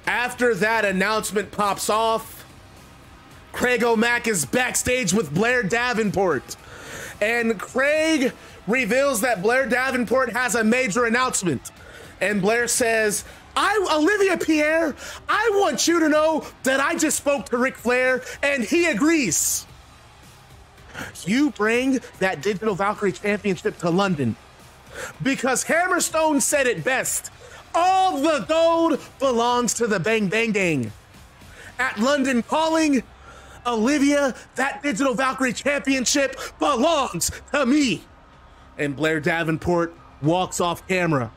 After that announcement pops off, Craig O'Mac is backstage with Blair Davenport. And Craig reveals that Blair Davenport has a major announcement. And Blair says, Olivia Pierre, I want you to know that I just spoke to Ric Flair and he agrees. You bring that Digital Valkyrie Championship to London because Hammerstone said it best. All the gold belongs to the Bang Bang Gang. At London Calling, Olivia, that Digital Valkyrie Championship belongs to me. And Blair Davenport walks off camera.